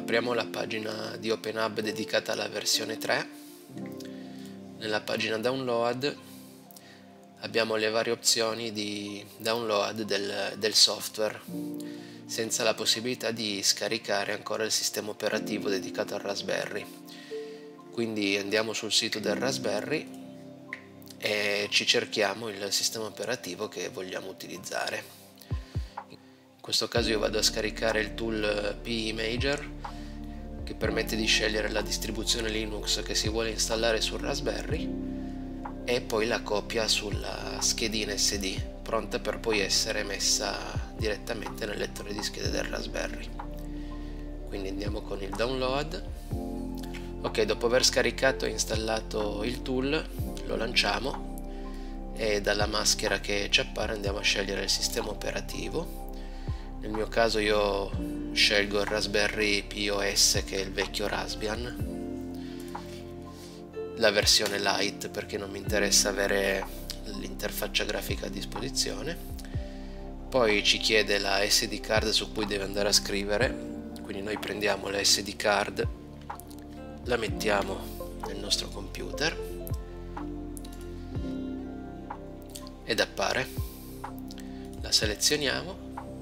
Apriamo la pagina di OpenHub dedicata alla versione 3. Nella pagina download abbiamo le varie opzioni di download del software, senza la possibilità di scaricare ancora il sistema operativo dedicato al Raspberry. Quindi andiamo sul sito del Raspberry e ci cerchiamo il sistema operativo che vogliamo utilizzare. In questo caso io vado a scaricare il tool PEmager, che permette di scegliere la distribuzione Linux che si vuole installare sul Raspberry e poi la copia sulla schedina SD, pronta per poi essere messa direttamente nel lettore di schede del Raspberry. Quindi andiamo con il download. Ok, dopo aver scaricato e installato il tool, lo lanciamo e dalla maschera che ci appare andiamo a scegliere il sistema operativo. Nel mio caso io scelgo il Raspberry Pi OS, che è il vecchio Raspbian, la versione Lite perché non mi interessa avere l'interfaccia grafica a disposizione. Poi ci chiede la SD card su cui deve andare a scrivere, quindi noi prendiamo la SD card, la mettiamo nel nostro computer ed appare, la selezioniamo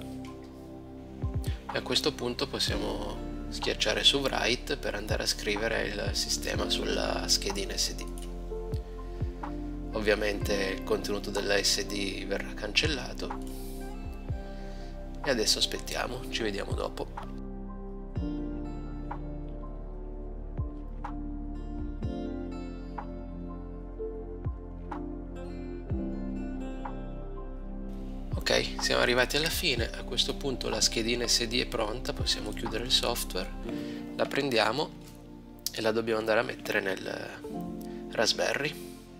e a questo punto possiamo schiacciare su Write per andare a scrivere il sistema sulla schedina SD. Ovviamente il contenuto della SD verrà cancellato e adesso aspettiamo, ci vediamo dopo. Ok, siamo arrivati alla fine. A questo punto la schedina SD è pronta, possiamo chiudere il software, la prendiamo e la dobbiamo andare a mettere nel Raspberry.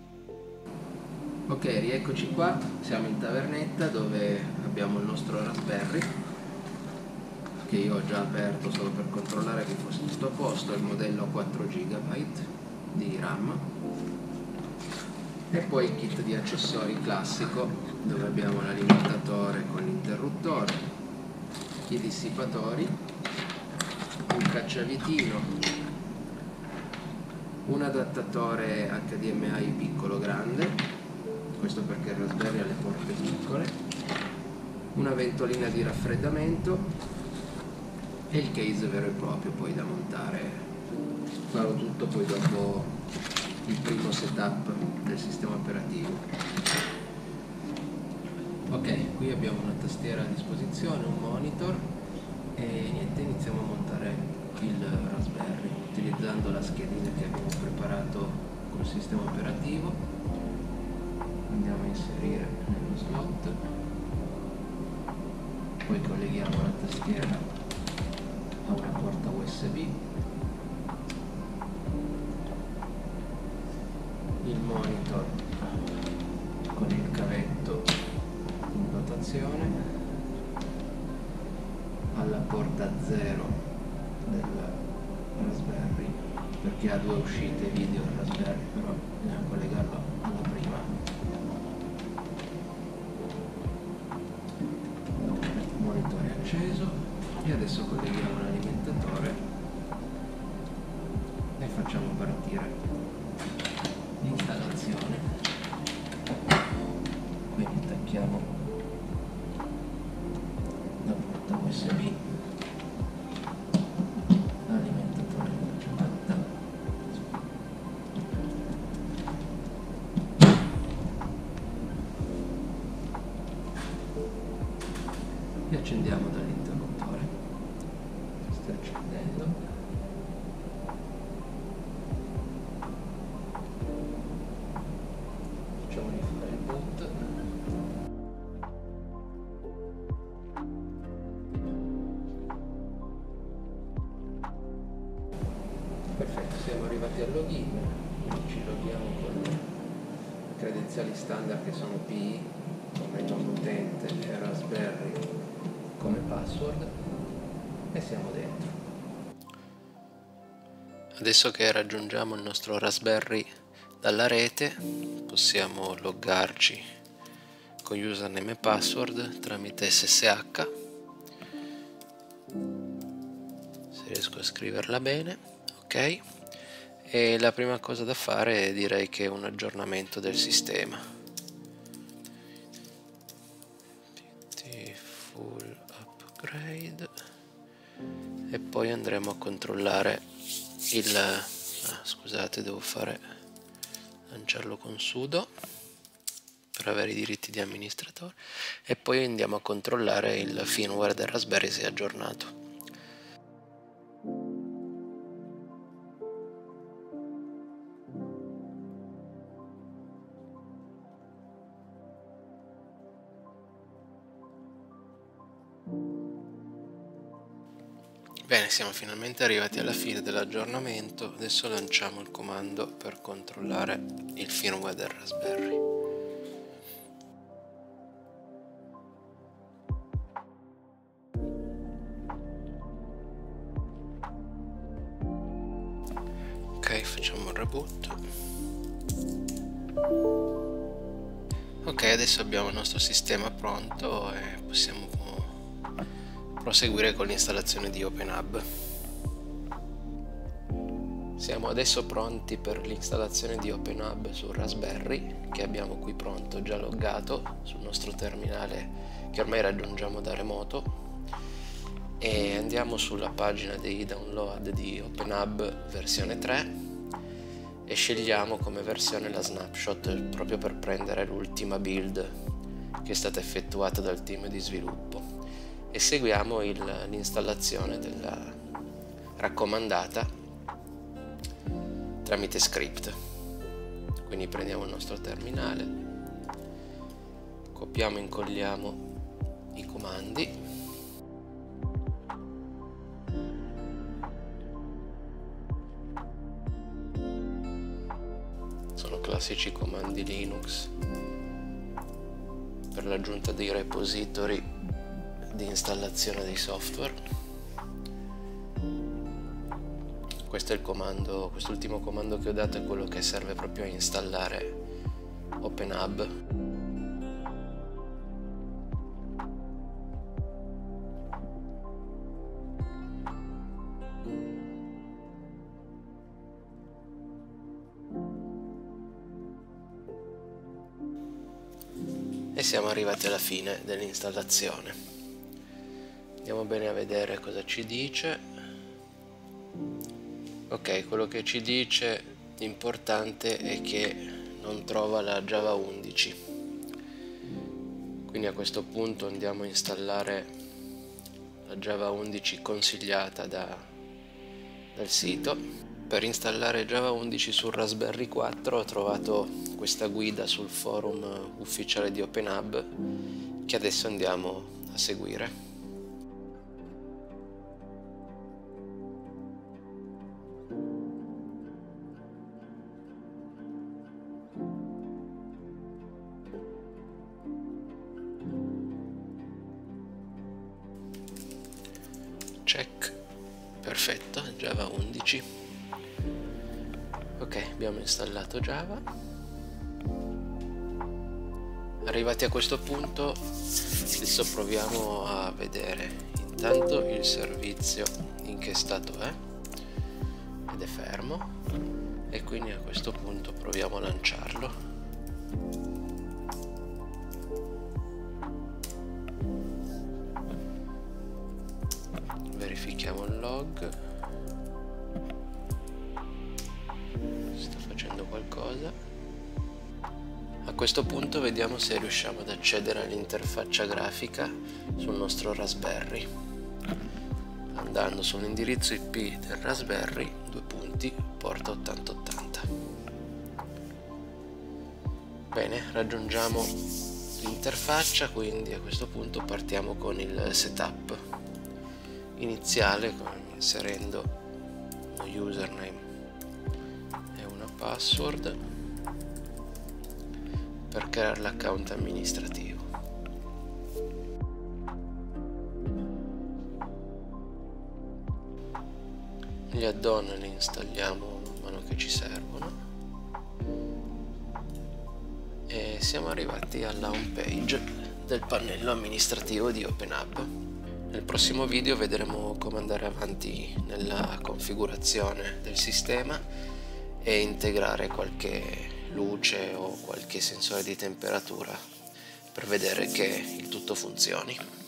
Ok, rieccoci qua, siamo in tavernetta dove abbiamo il nostro Raspberry, che io ho già aperto solo per controllare che fosse tutto a posto. Il modello 4 GB di RAM e poi il kit di accessori classico, dove abbiamo l'alimentatore con l'interruttore, i dissipatori, un cacciavitino, un adattatore HDMI piccolo grande, questo perché il Raspberry ha le porte piccole, una ventolina di raffreddamento e il case vero e proprio poi da montare. Farò tutto poi dopo il primo setup del sistema operativo. Ok, qui abbiamo una tastiera a disposizione, un monitor e niente, iniziamo a montare il Raspberry utilizzando la schedina che abbiamo preparato col sistema operativo. Andiamo a inserire nello slot, poi colleghiamo la tastiera a una porta USB, il monitor con il cavetto in dotazione alla porta 0 del Raspberry, perché ha due uscite video il Raspberry, però bisogna collegarlo alla prima. Il monitor è acceso e adesso colleghiamo l'alimentatore e facciamo partire l'installazione. Quindi attacchiamo la porta USB, l'alimentatore della ciabatta e accendiamo dall'interruttore. Si sta accendendo. Facciamo rifare il boot. Perfetto, siamo arrivati al login, quindi ci loghiamo con le credenziali standard che sono PI come nome utente e Raspberry come password e siamo dentro. Adesso che raggiungiamo il nostro Raspberry dalla rete possiamo loggarci con username e password tramite SSH. Se riesco riesco a scriverla bene, ok? E la prima cosa da fare direi che è un aggiornamento del sistema. PT full upgrade, e poi andremo a controllare il scusate, devo lanciarlo con sudo per avere i diritti di amministratore, e poi andiamo a controllare il firmware del Raspberry se è aggiornato. Bene, siamo finalmente arrivati alla fine dell'aggiornamento. Adesso lanciamo il comando per controllare il firmware del Raspberry. Ok, facciamo il reboot. Ok, adesso abbiamo il nostro sistema pronto e possiamo proseguire con l'installazione di OpenHub. Siamo adesso pronti per l'installazione di OpenHub sul Raspberry, che abbiamo qui pronto, già loggato sul nostro terminale che ormai raggiungiamo da remoto, e andiamo sulla pagina dei download di OpenHub versione 3 e scegliamo come versione la snapshot, proprio per prendere l'ultima build che è stata effettuata dal team di sviluppo, e seguiamo l'installazione della raccomandata tramite script. Quindi prendiamo il nostro terminale, copiamo e incolliamo i comandi, sono classici comandi Linux per l'aggiunta dei repository di installazione dei software. Questo è il comando, quest'ultimo comando che ho dato è quello che serve proprio a installare OpenHub. E siamo arrivati alla fine dell'installazione. Andiamo bene a vedere cosa ci dice. Ok, quello che ci dice importante è che non trova la Java 11. Quindi a questo punto andiamo a installare la Java 11 consigliata dal sito. Per installare Java 11 sul Raspberry 4 ho trovato questa guida sul forum ufficiale di OpenHub, che adesso andiamo a seguire. Check, perfetto, Java 11. Ok, abbiamo installato Java. Arrivati a questo punto, adesso proviamo a vedere intanto il servizio in che stato è, ed è fermo, e quindi a questo punto proviamo a lanciarlo. Verifichiamo il log. Sta facendo qualcosa. A questo punto vediamo se riusciamo ad accedere all'interfaccia grafica sul nostro Raspberry, andando sull'indirizzo IP del Raspberry, porta 8080. Bene, raggiungiamo l'interfaccia, quindi a questo punto partiamo con il setup iniziale, inserendo uno username e una password per creare l'account amministrativo. Gli add-on li installiamo man mano che ci servono e siamo arrivati alla home page del pannello amministrativo di OpenHub. Nel prossimo video vedremo come andare avanti nella configurazione del sistema e integrare qualche luce o qualche sensore di temperatura per vedere che il tutto funzioni.